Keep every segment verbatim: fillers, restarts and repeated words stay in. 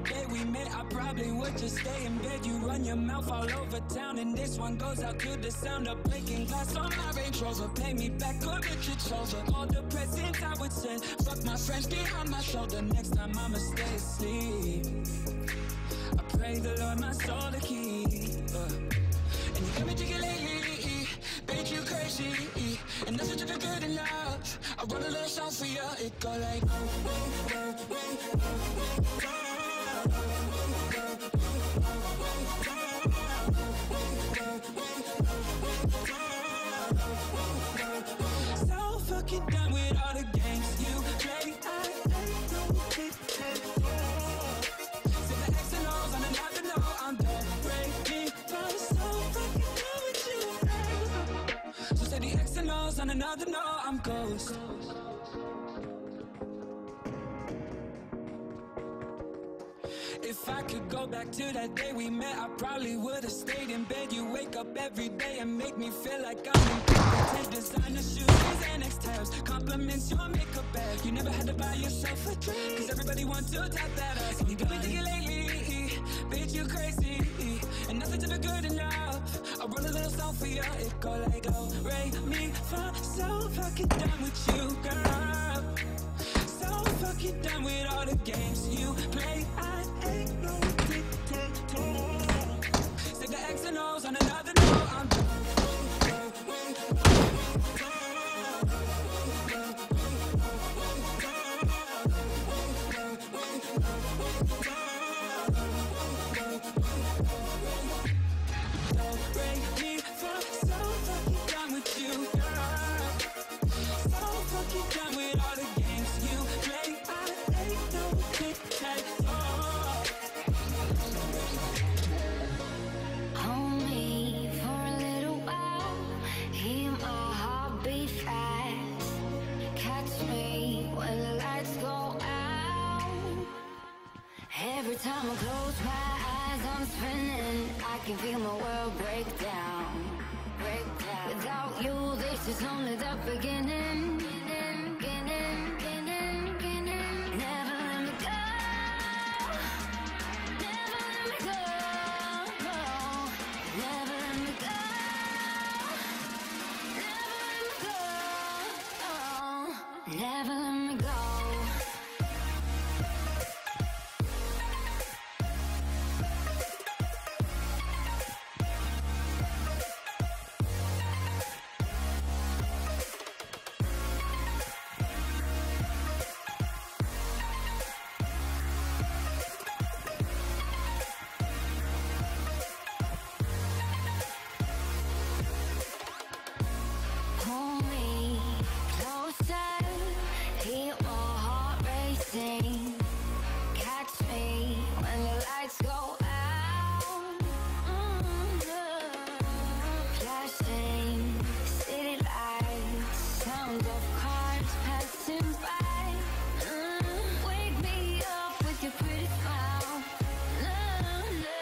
day we met, I probably would just stay in bed. You run your mouth all over town, and this one goes out to the sound of breaking glass on my Range Rover. Pay me back or get your chover. All the presents I would send, fuck my friends behind my shoulder. Next time I'ma stay asleep. I pray the Lord my soul to keep. uh. And you got me thinking lately, bitch you crazy, and that's what you feel good in love. I wrote a little song for you, it go like so fucking done with all the games you play. I ain't no big head. Say the X and O's on another note, I'm done breaking. I'm so fucking done with you. So say the X and O's on another note, I'm ghost. If I could go back to that day we met, I probably would've stayed in bed. You wake up every day and make me feel like I'm in bed. Take designer shoes and X tabs, compliments your makeup bag. You never had to buy yourself a drink, cause everybody wants to tap that ass. And you got me thinking lately, bitch you crazy, and nothing to be good enough. I wrote a little song for you, it go like oh, Ray, me, fa. So fucking done with you, girl. So fucking done with all the games you play. I ain't no tic-tac-toe. Say the X and O's on another note, I'm done. Don't break me for so fucking done with you, girl. So fucking done with all the games you play. I ain't no tic-tac-toe. Hold me for a little while, hear my heart beat fast. Catch me when the lights go out. Every time I close my eyes, I'm spinning. I can feel my world break down, break down. Without you, this is only the beginning. Beginning, beginning, beginning, beginning. Never let me go. Never let me go. Never let me go. Never let me go. Never let me go. Pull me closer, feel my heart racing. Catch me when the lights go out. Mm-hmm. Flashing city lights, sound of cars passing by. Mm. Wake me up with your pretty smile. No, no.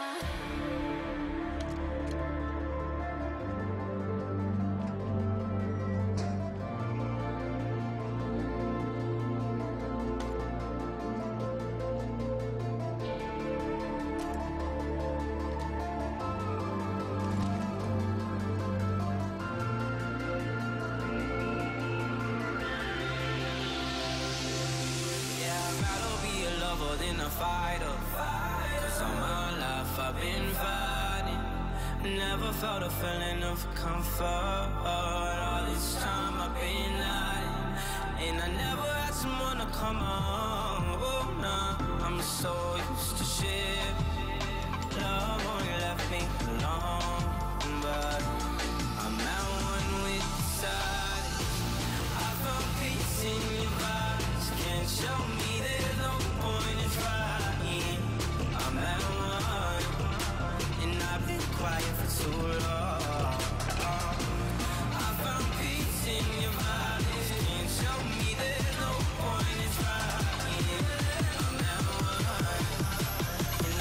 Yeah, I'd rather be a lover than a fighter. Cause all my life I've been fighting. Never felt a feeling of comfort. All this time I've been hiding, and I never had someone to come on. Oh, nah, I'm so used to shit. Love only left me alone, but I'm at one with the silence. I found peace in your vibes. Can't show me there's no point in trying. I'm at one, and I've been quiet for too long. I found peace in your vibes. Can't show me there's no point in trying. I'm at one, and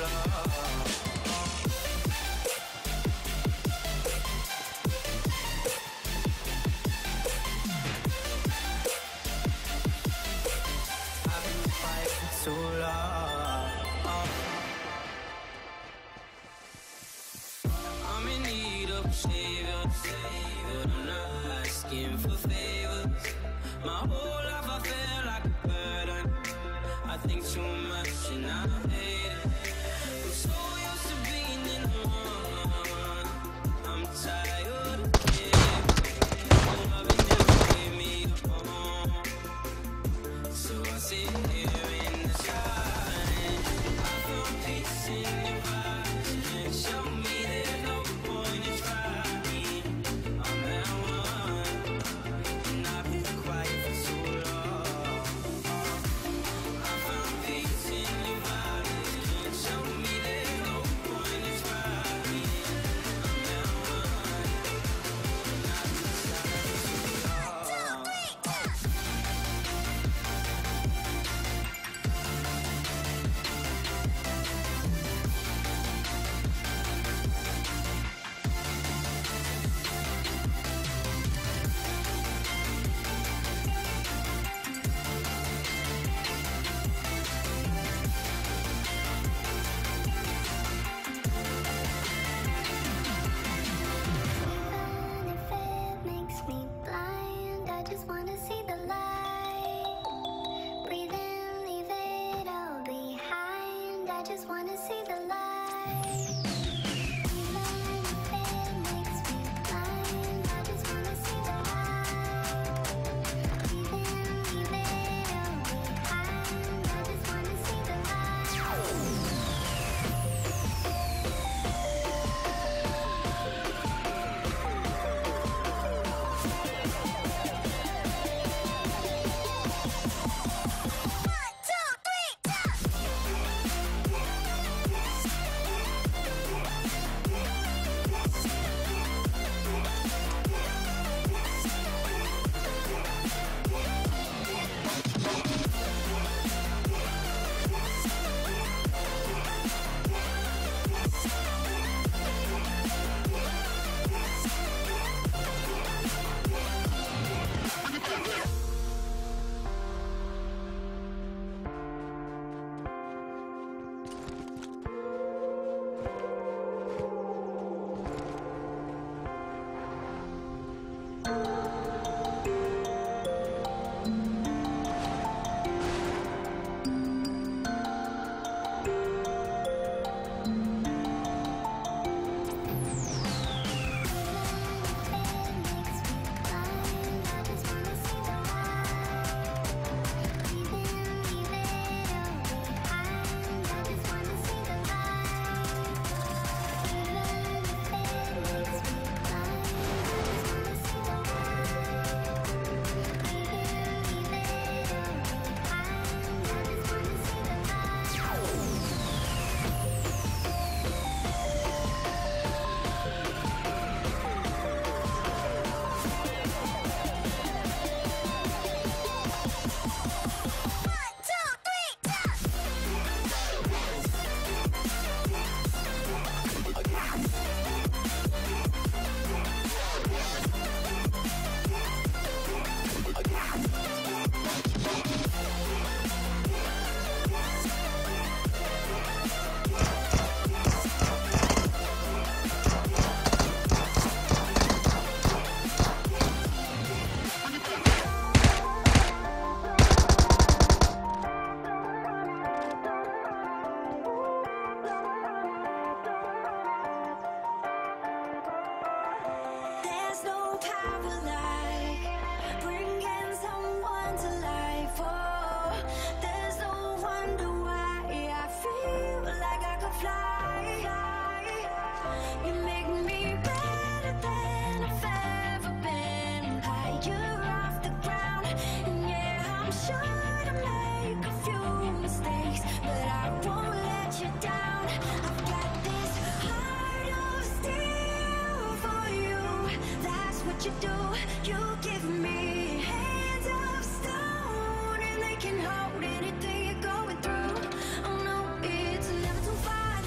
Can hold anything you're going through. Oh no, it's never too far.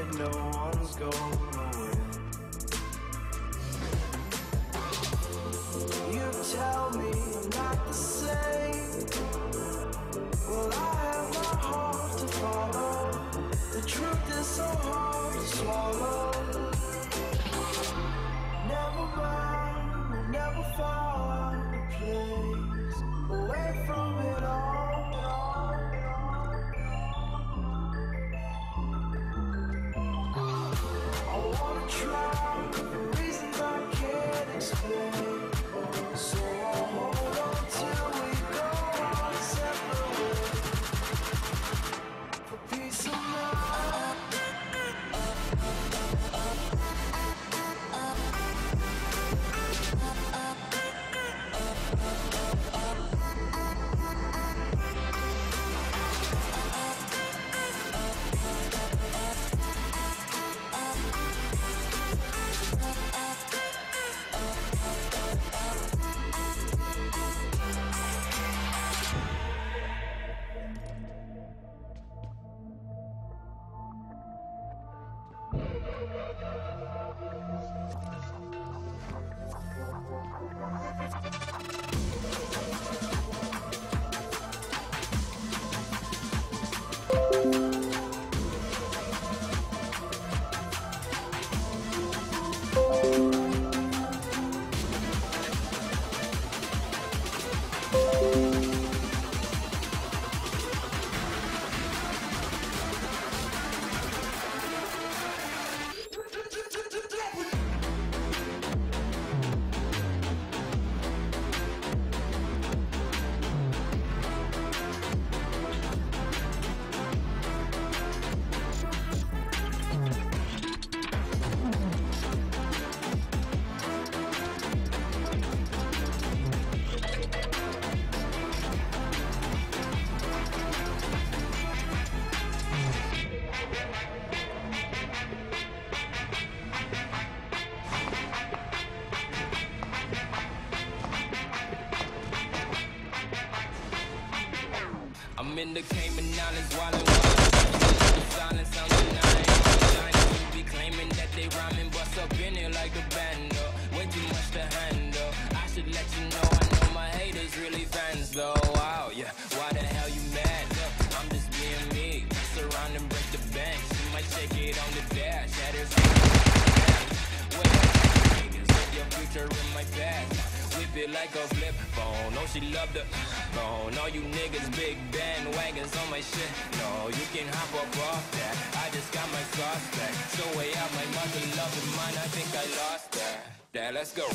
like no one's going away. You tell me I'm not the same. Well, I have my heart to follow. The truth is so hard to swallow. Never mind, we'll never find a place away from it all. I wanna try for reasons I can't explain. So I'll hold on till we go our separate ways. For peace of mind. I'm in the Cayman Islands, wildin' wild. The silence on the night. Giants be claiming that they rhyming, bust up in it like a bando. Way too much to handle. I should let you know, I know my haters really fans though. Wow, yeah, why the hell you mad? Look, I'm just being me. Mess around and break the bank. She might shake it on the dash. Shatters on the dash. Wait, niggas, with your future in my past. Whip it like a flip phone. Oh, she love the phone. All you niggas, big bandwagons on my shit. No, you can hop up off that. I just got my sauce back. So way out my mother loving mine. I think I lost that. Yeah, let's go.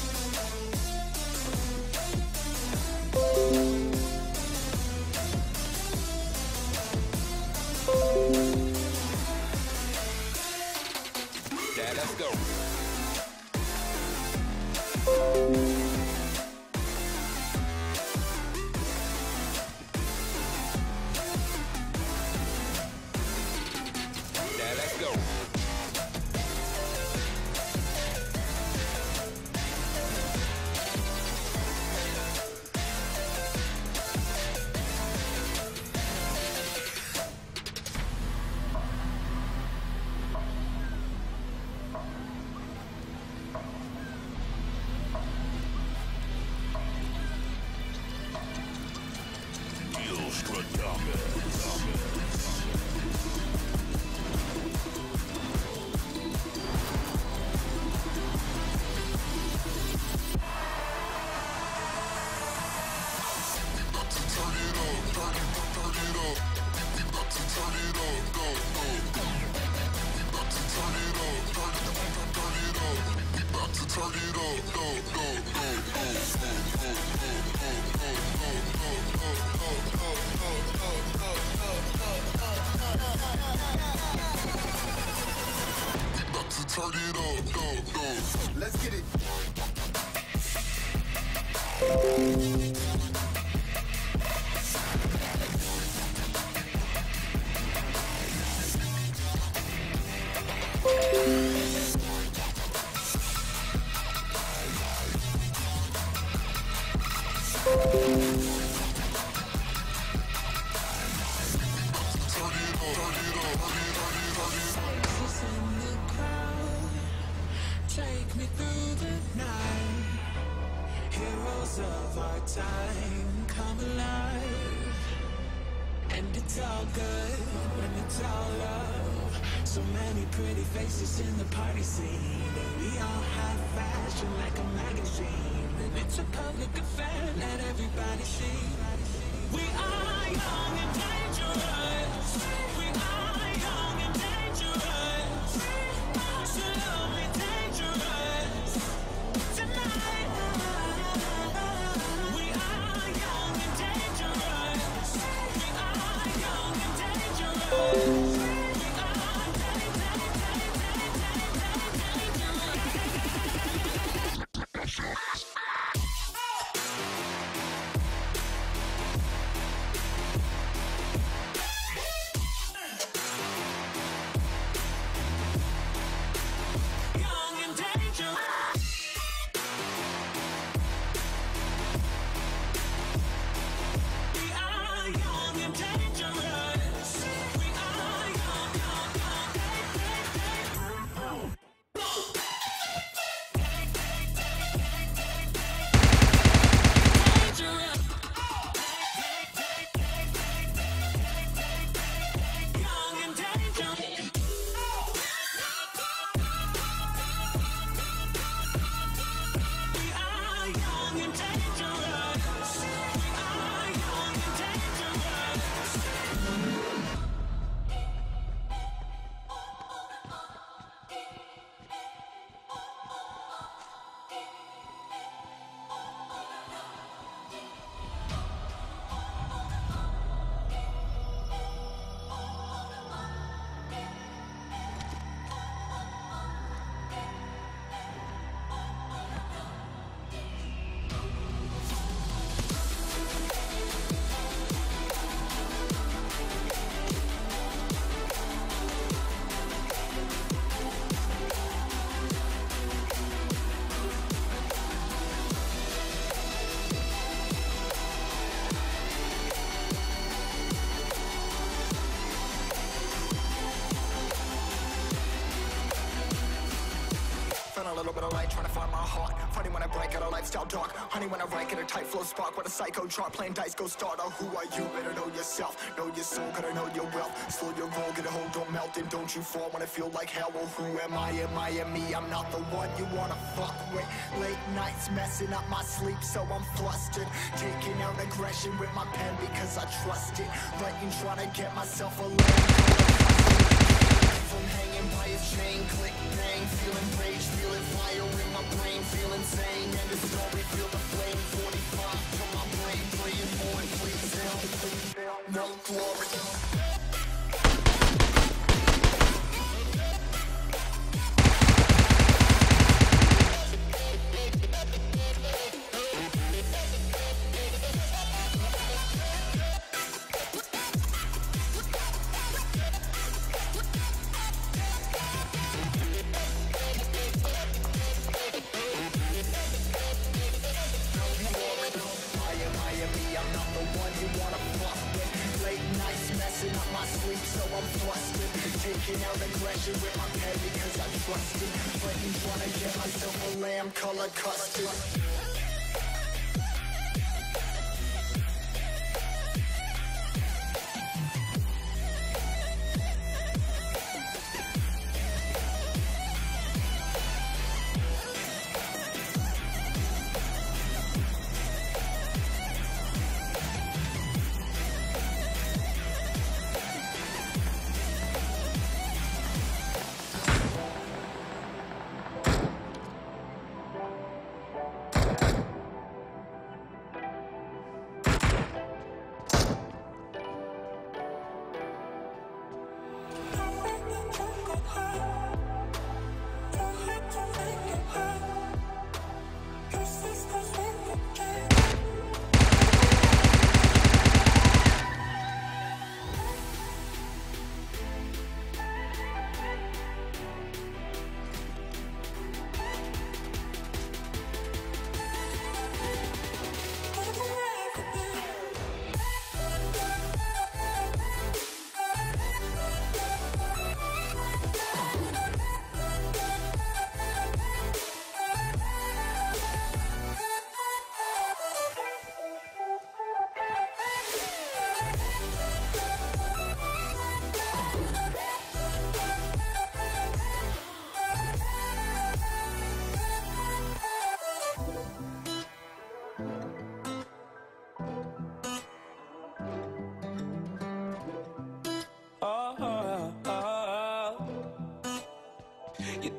Yeah, let's go. Let's get it. it's all good, when it's all love. So many pretty faces in the party scene, and we all have fashion like a magazine, and it's a public affair, let everybody see. We are young and dangerous. We are young and dangerous. So love me dangerous tonight. We are young and dangerous. We are young and dangerous. A little bit of light, trying to find my heart. Funny when I break out a lifestyle dark. Honey when I rank in a tight flow spark. With a psycho chart, playing dice, go starter. Who are you? Better know yourself. Know your soul, gotta know your wealth. Slow your roll, get a hold, don't melt. And don't you fall when I feel like hell. Well, who am I? Am I am me? I'm not the one you wanna fuck with. Late nights messing up my sleep, so I'm flustered. Taking out aggression with my pen because I trust it. Writing, trying to get myself a little from hanging by his chain, click, bang, feeling rage, feeling fire in my brain, feel insane, and the story, feel the flame, forty-five to my brain, praying for it, please help, no glory. Taking out aggression with my pen because I trust it. Fighting, trying to get myself a lamb color custard.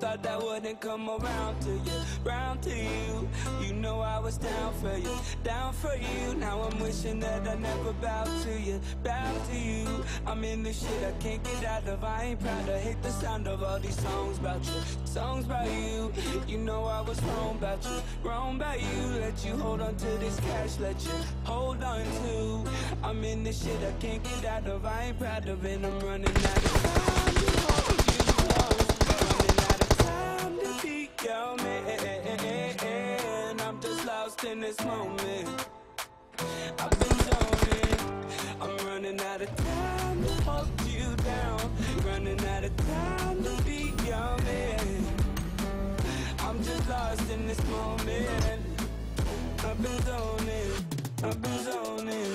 thought that wouldn't come around to you, round to you. You know I was down for you, down for you. Now I'm wishing that I never bowed to you, bowed to you. I'm in this shit I can't get out of. I ain't proud, I hate the sound of all these songs about you, songs about you. You know I was wrong about you, wrong about you. Let you hold on to this cash, let you hold on to. I'm in this shit I can't get out of. I ain't proud of it, I'm running out of time to hold you close. Running out of time to be your man. I'm just lost in this moment. I've been zoning. I'm running out of time to hold you down. Running out of time to be your man. I'm just lost in this moment. I've been zoning. I've been zoning.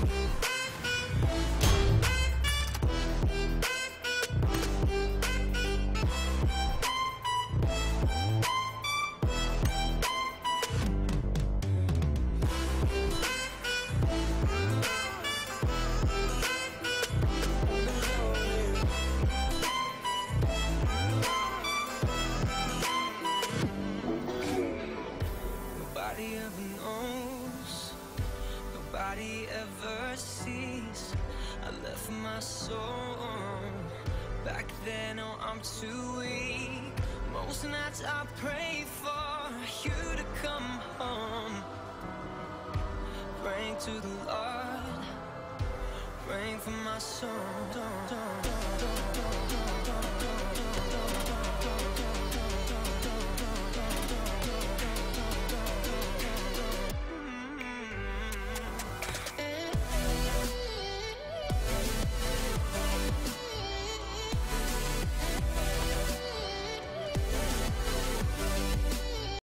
Nobody ever knows, nobody ever sees. I left my soul back then, oh I'm too weak. Most nights I pray for you to come home. Praying to the Lord, praying for my soul.